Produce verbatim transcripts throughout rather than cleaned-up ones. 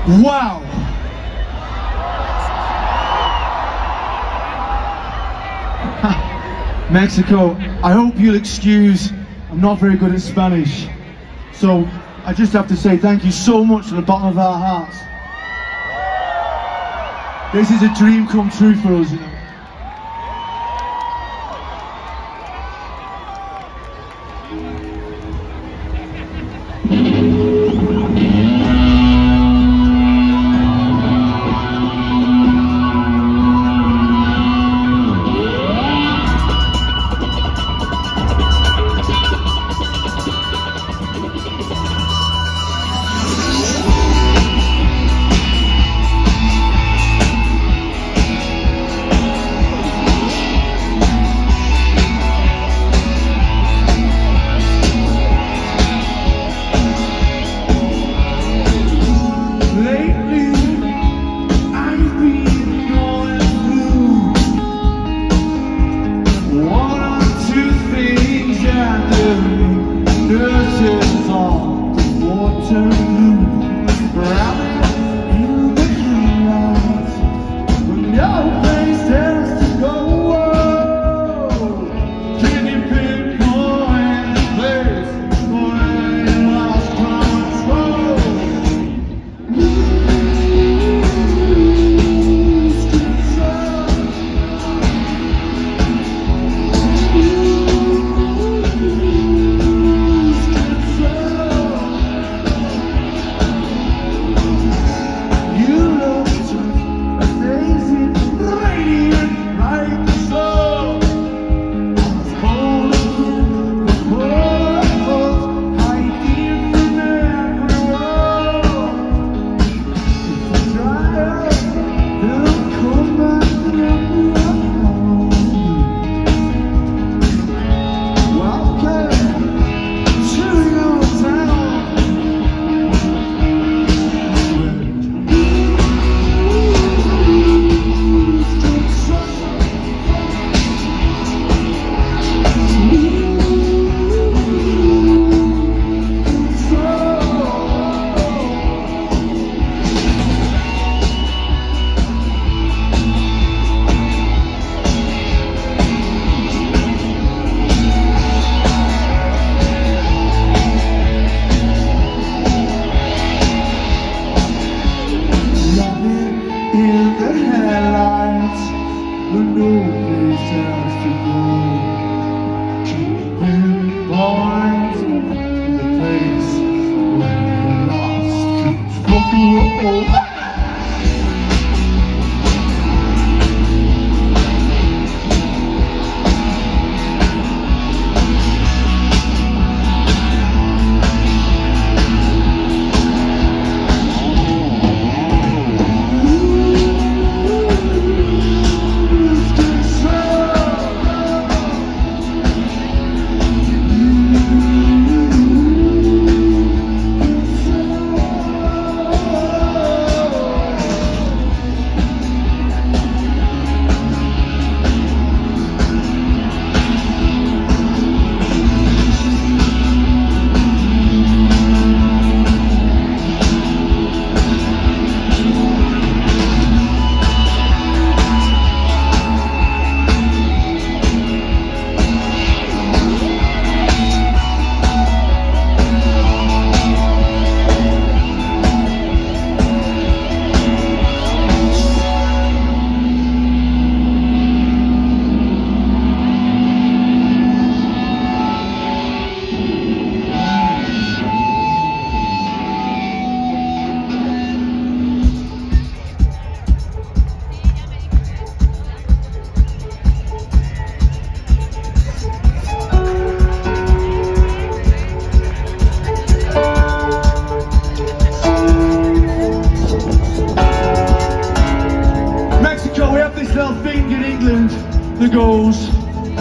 Wow! Mexico, I hope you'll excuse, I'm not very good at Spanish. So, I just have to say thank you so much from the bottom of our hearts. This is a dream come true for us, you know. Goes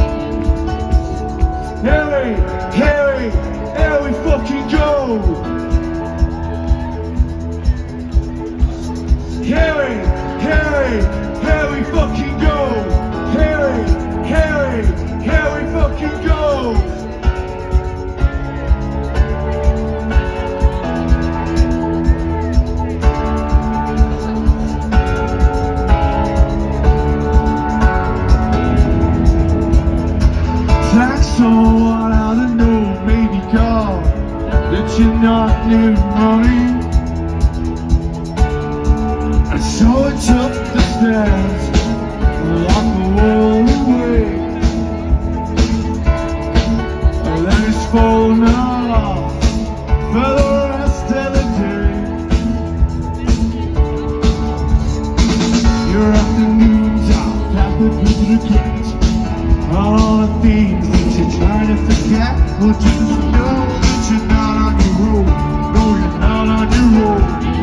Harry, Harry, here we fucking go. Harry, Harry, here we fucking go. Harry, Harry, here we fucking go. someone out of know, maybe call that you're not near money. And so I took the stairs, locked the world away, and then it's falling off for the rest of the day. Your afternoons are peppered with regrets, all the things that you're trying to forget. Well, just know that you're not on your own. No, you're not on your own.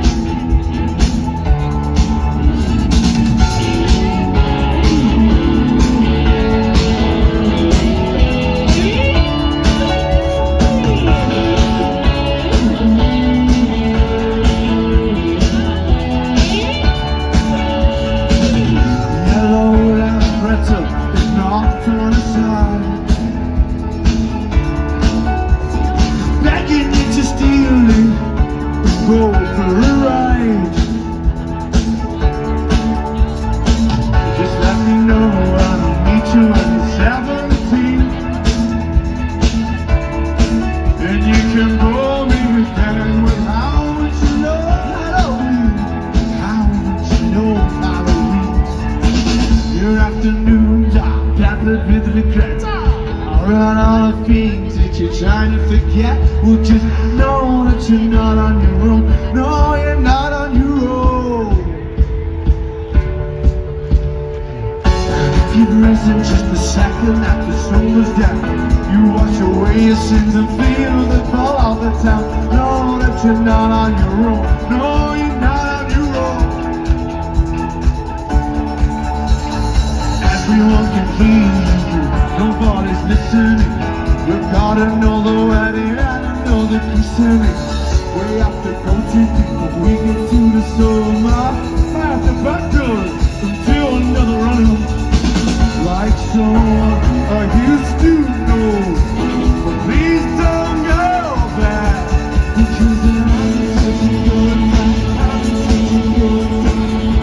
Go for a ride. Just let me know, I'll meet you at seventeen, and you can blow me again with how much you know Halloween, how much you know Halloween. Your afternoons are peppered with regrets, I'll run all the things that you're trying to forget. Well, just know that you're not on your own. No, you're not on your own. And if you'd risen just a second after sun was down, you wash away your sins and feel the fall of the town. Know that you're not on your own. No, you're not on your own. Everyone can hear you, nobody's listening. You've gotta know the wedding and know the concerning. We have to go too deep, but we get to the soul. I have to back doors until another run. Like someone I used to know. But please don't go back, because I'm such a good man. I'm such a good man.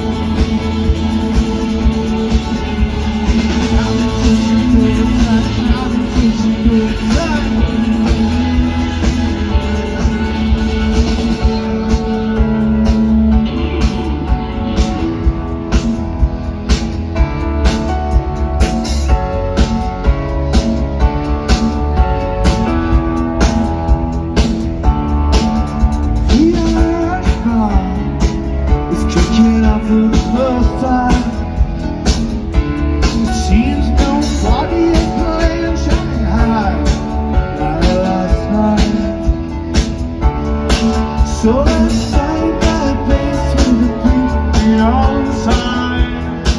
I'm such a good man. I'm such a good man. So let's find that place with the people on the side.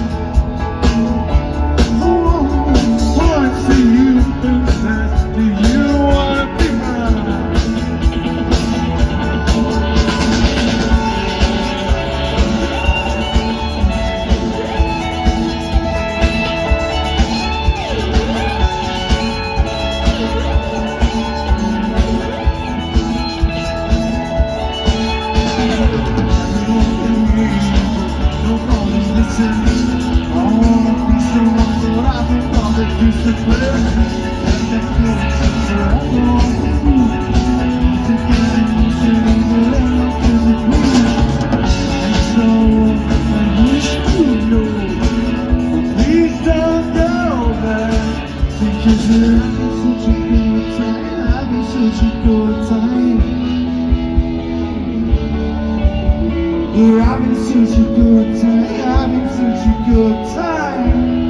Oh, wanna see you, princess, do you wanna be You're having such a good time, having such a good time.